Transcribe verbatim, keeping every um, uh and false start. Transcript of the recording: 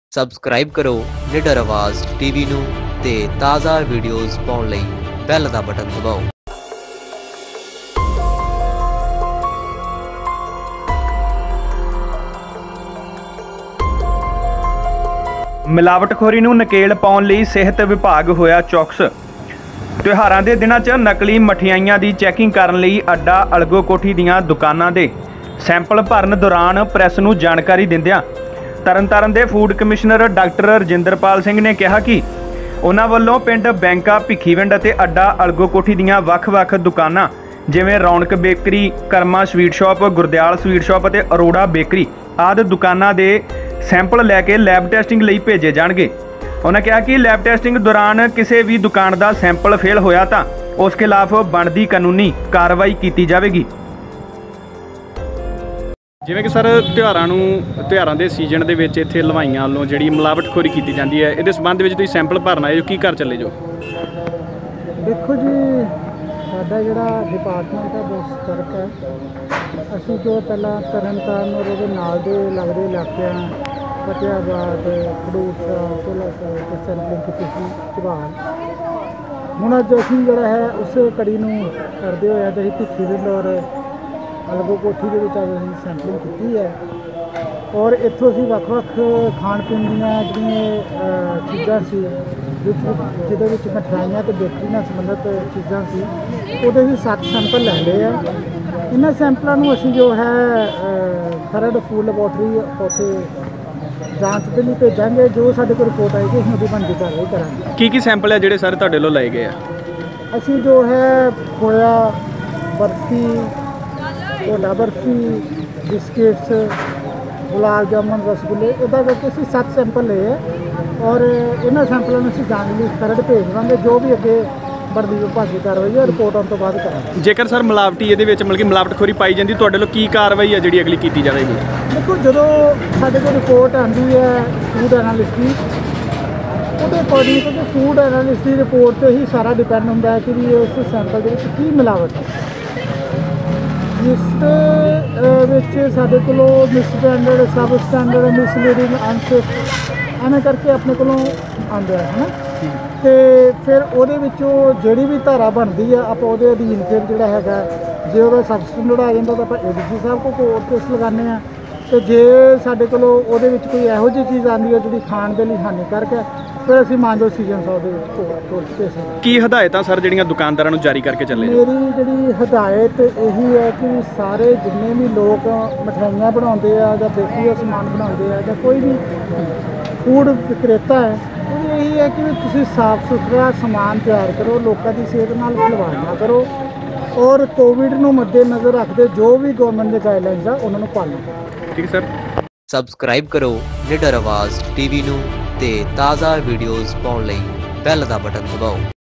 Subscribe करो निडर आवाज़ टीवी नू ते ताज़ा वीडियोज़ पाउण लई बैल दा बटन दबाओ। मिलावटखोरी नूं नकेल पाउण लई सिहत विभाग होया चौकस। त्योहारां दे दिनां च नकली मठियाइयां दी चैकिंग करन लई अड्डा अलगो कोठी दीआं दुकानां दे सैंपल भरन दौरान प्रैस नूं जानकारी दिंदिआं तरनतारन दे food commissioner doctor Rajinderpal Singh ने कहा कि उन्हां वल्लों पिंड बैंका भिखीविंड अते अड्डा अलगो कोठी दीआं वख-वख दुकानां जिवें Raunaq bakery, Karma sweet shop, Gurdayal sweet shop अते अरोड़ा बेकरी आदि दुकानां दे सैंपल लैके लैब टैसटिंग लई भेजे जाणगे। उन्होंने कहा कि लैब टैसटिंग दौरान किसी भी दुकान का सैंपल फेल होया तो उस खिलाफ बनती कानूनी कार्रवाई की जाएगी। जिवें कि सर त्योहारां नूं त्योहारां दे सीजन दे विच इत्थे हलवाइयां वालों जिहड़ी मिलावटखोरी की जाती है, इहदे संबंध में तुसीं सैंपल भरना है की घर चले जो? देखो जी, साडा जिहड़ा डिपार्टमेंट है बहुत सतर्क है। असीं जो पहला तरनतारन और उहदे नाल दे लगदे इलाकिਆਂ फतेहाबाद, खडूर साहब, चोला साहब ते सैंपलिंग कीती सी ਝਬਾਲ। हुण अज असीं जिहड़ा है उस कड़ी नूं करदे होए असीं भिखीविंड और अलगो कोठी दे विच असीं सैंपलिंग कीती है और इत्थों असीं वख-वख खाण पीण दीआं जिहड़ियां चीज़ां सी जिहदे विच मठियाइयां ते बेकरी नाल संबंधित चीज़ां सी ਉਹਦੇ ਅਸੀਂ सत्त सैंपल ले लए आ। इन्हां सैंपलों ਨੂੰ ਅਸੀਂ जो है खरड़ फूड लैबोरेटरी ਉੱਥੇ ਜਾਂਚ ਦੇ ਲਈ ਭੇਜਾਂਗੇ। ਜੋ ਸਾਡੇ ਕੋਲ ਰਿਪੋर्ट ਆਏਗੀ ਅਸੀਂ ਉਹਦੀ ਬਣਦੀ ਕਾਰਵਾਈ ਕਰਾਂਗੇ। ਕੀ ਕੀ ਸੈਂਪਲ ਹੈ ਜਿਹੜੇ ਸਰ ਤੁਹਾਡੇ ਵੱਲੋਂ ਲਏ ਗਏ ਆ? ਅਸੀਂ ਜੋ ਹੈ ਖੋਇਆ, ਬਰਫੀ, ਢੋਡਾ ਬਰਫੀ, ਬਿਸਕਿਟਸ, ਗੁਲਾਬ ਜਾਮੁਨ, ਰਸਗੁੱਲੇ, ਇੱਦਾਂ ਕਰਕੇ ਅਸੀਂ ਸੱਤ ਸੈਂਪਲ ਲਏ ਆ ਔਰ ਇਹਨਾਂ ਸੈਂਪਲਾਂ ਨੂੰ ਅਸੀਂ ਜਾਂਚ ਲਈ ਖਰੜ ਭੇਜ ਦੇਵਾਂਗੇ। ਜੋ ਵੀ ਅੱਗੇ बढ़ती विभागी कार्रवाई है रिपोर्ट आने तो बाद करेंगे। जेकर सर मिलावटी ये मतलब कि मिलावटखोरी पाई जाती तो की कार्रवाई है जी अगली की जाएगी? देखो, जो साढ़े को रिपोर्ट आती है फूड एनालिस्ट की वो अकॉर्डिंग क्योंकि फूड एनालिस्ट की रिपोर्ट पर ही सारा डिपेंड होंगे है कि भी उस सैंपल की मिलावट है। जिस साढ़े को mis standard, substandard, misleading, unsafe एवं करके अपने को आते हैं है ना। तो फिर वो जी भी धारा बनती है आप अधीन फिर जोड़ा है जो वह सब स्टैंडर्ड आ जाता तो आप ए डी सी साहब को कोर्ट केस लगाने हैं। तो जे साढ़े को कोई यहो जी चीज़ आती है जी खाण के लिए हानिकारक है फिर असीं मानजो सीजन साहब कोर्ट केस की हदायतां सर जिहड़ियां दुकानदारां नूं जारी करके चले? मेरी जी हदायत यही है कि सारे जिन्ने भी लोग मिठाइयां बनाते हैं या बेकरी का समान बनाते हैं या कोई भी फूड विक्रेता है यही है कि तुसीं साफ सुथरा समान तैयार करो, लोगों की सेहत नाल खिलवाड़ ना करो और कोविड नूं मद्देनज़र रखते जो भी गवर्नमेंट के गाइडलाइंस है उन्होंने पालन करो। ठीक है सर। सबसक्राइब करो निडर आवाज़ टीवी नू ते ताज़ा वीडियोज़ पाउण लई बैल दा बटन दबाओ।